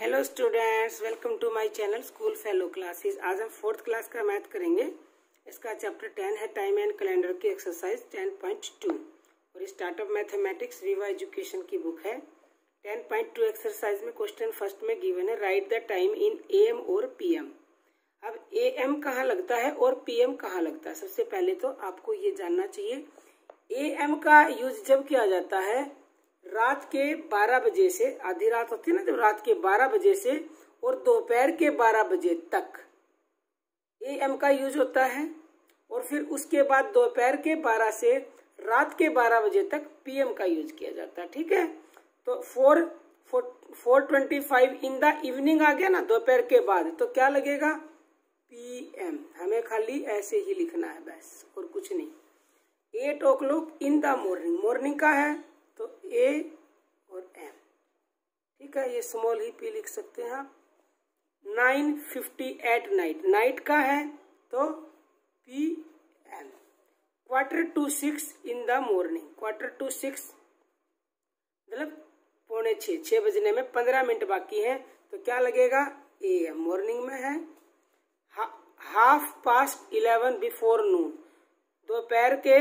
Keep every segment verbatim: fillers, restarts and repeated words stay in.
Hello students, welcome to my channel school fellow classes. आज हम fourth class का math करेंगे। इसका चैप्टर टेन है टाइम एंड कैलेंडर की एक्सरसाइज टेन पॉइंट टू और स्टार्टअप मैथमेटिक्स विवा एजुकेशन की बुक है। टेन पॉइंट टू एक्सरसाइज में क्वेश्चन फर्स्ट में गिवन है write the time in AM और पीएम। अब एएम कहाँ लगता है और पीएम कहाँ लगता है। सबसे पहले तो आपको ये जानना चाहिए एएम का यूज जब किया जाता है रात के बारह बजे से, आधी रात होती है ना जब, रात के बारह बजे से और दोपहर के बारह बजे तक एएम का यूज होता है। और फिर उसके बाद दोपहर के बारह से रात के बारह बजे तक पीएम का यूज किया जाता है। ठीक है, तो four four twenty five in the evening आ गया ना, दोपहर के बाद, तो क्या लगेगा पीएम। हमें खाली ऐसे ही लिखना है बस, और कुछ नहीं। Eight o'clock in the morning, morning का है तो ए और एम। ठीक है, ये स्मॉल ही पी लिख सकते हैं आप। Nine fifty at night, night का है तो P M. Quarter to six in the morning, quarter to six मतलब पौने छः, छः बजने में पंद्रह मिनट बाकी है तो क्या लगेगा ए एम, मॉर्निंग में है। Half past eleven before noon, दोपहर के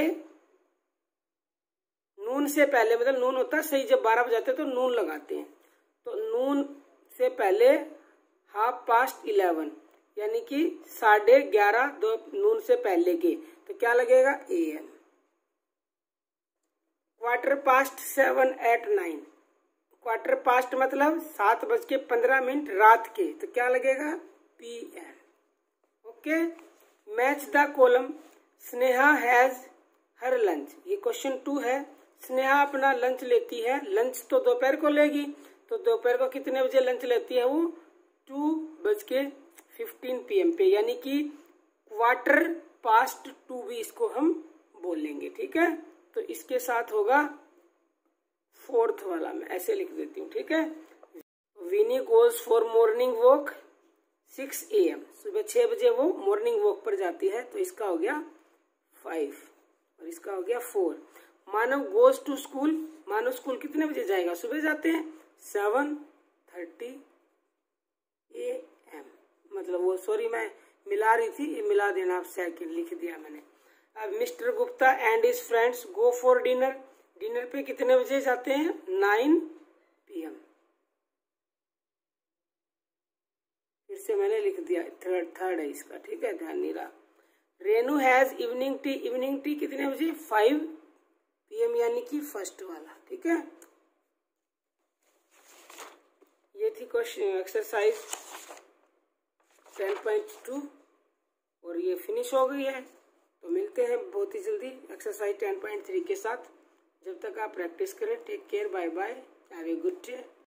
नून से पहले, मतलब नून होता है सही जब बारह बजे आते तो नून लगाते हैं, तो नून से पहले हाफ पास्ट इलेवन यानी कि साढ़े ग्यारह, दो नून से पहले के, तो क्या लगेगा A M. Quarter past seven at nine, quarter past मतलब सात बज के पंद्रह मिनट रात के, तो क्या लगेगा P M. Okay, match the column Sneha has her lunch, ये क्वेश्चन टू है। स्नेहा अपना लंच लेती है, लंच तो दोपहर को लेगी, तो दोपहर को कितने बजे लंच लेती है वो टू बज के फिफ्टीन पी एम पे, यानी कि क्वार्टर पास्ट टू भी इसको हम बोलेंगे। ठीक है, तो इसके साथ होगा फोर्थ वाला, मैं ऐसे लिख देती हूँ। ठीक है, Vinny goes for morning walk six A M, सुबह छह बजे वो मॉर्निंग वॉक पर जाती है, तो इसका हो गया फाइव और इसका हो गया four. Manav goes to school, Manav school कितने बजे जाएगा, सुबह जाते हैं, सेवन थर्टी ए एम, मतलब वो सॉरी मैं मिला रही थी, ये मिला देना आप, सेकंड लिख दिया मैंने। अब mister Gupta and his friends go for dinner, dinner पे कितने बजे जाते हैं, नाइन पी एम। फिर से मैंने लिख दिया, थर्ड थर्ड है इसका। ठीक है, ध्यान नहीं रहा। Renu has evening tea, evening tea कितने बजे, फाइव पी एम यानी कि फर्स्ट वाला। ठीक है, ये थी question exercise ten point two और ये फिनिश हो गई है। तो मिलते हैं बहुत ही जल्दी एक्सरसाइज टेन पॉइंट थ्री के साथ। जब तक आप प्रैक्टिस करें, take care, bye bye, have a good day.